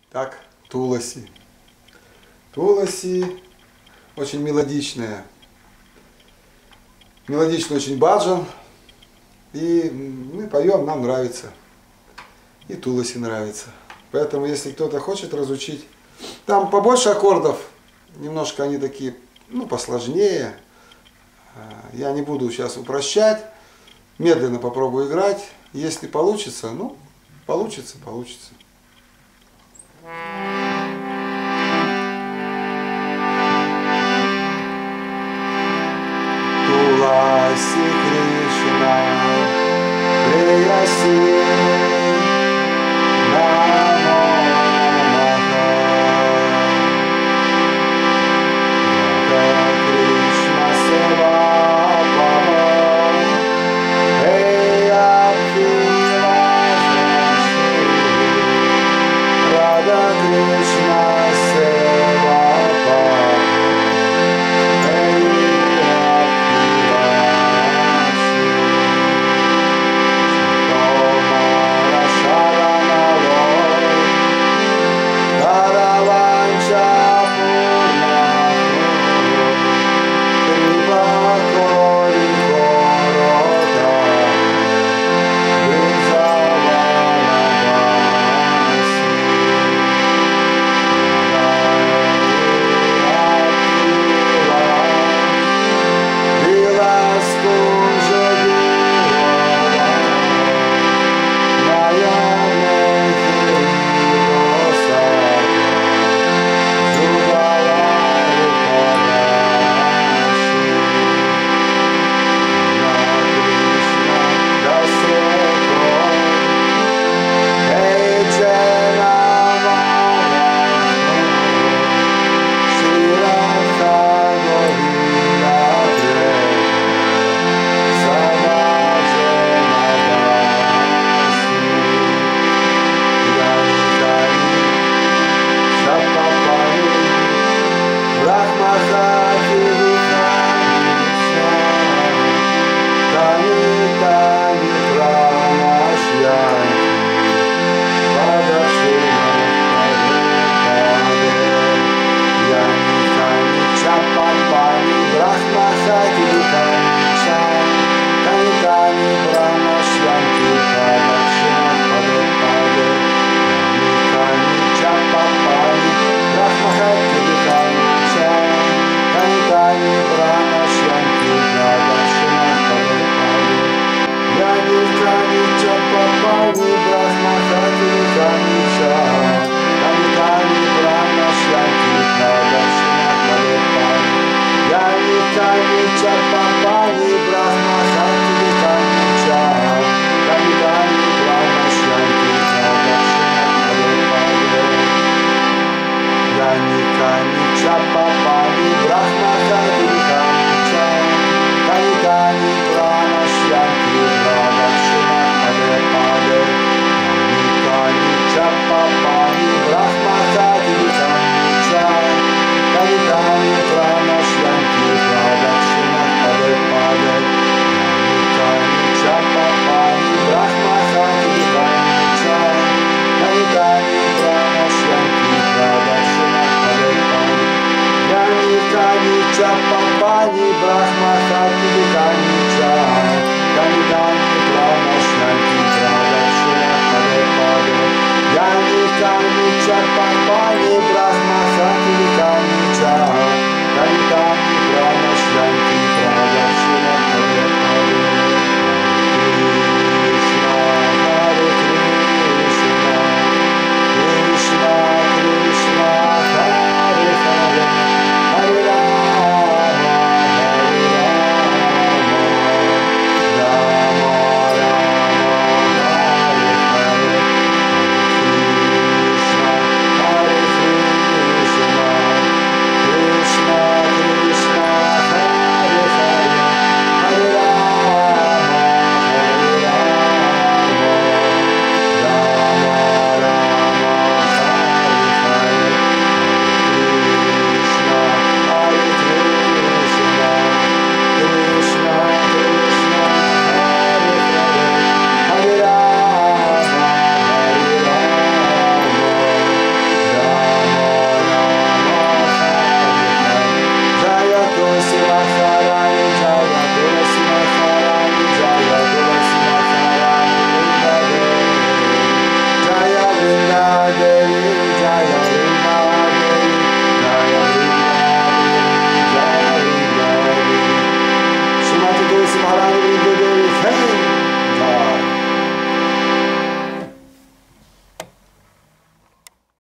Так, Туласи. Туласи очень мелодичная. Мелодичный очень баджан. И мы поем, нам нравится. И Туласи нравится. Поэтому, если кто-то хочет разучить, там побольше аккордов, немножко они такие, посложнее. Я не буду сейчас упрощать. Медленно попробую играть. Если получится, получится. Туласи Кришна, Преяси, Намо Намаха. Рада Кришна Сева Памо, Эя Пхива Жанши. Рада Кришна Сева Памо. Devi, Jaya Linga Devi, Jaya Linga Devi, Jaya Linga Devi. Shrimati Tulsi Maharani Devi, thank